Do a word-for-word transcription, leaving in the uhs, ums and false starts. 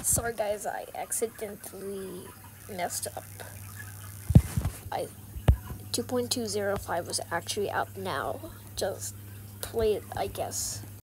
Sorry guys, I accidentally messed up. I two point two zero five was actually out now. Just play it, I guess.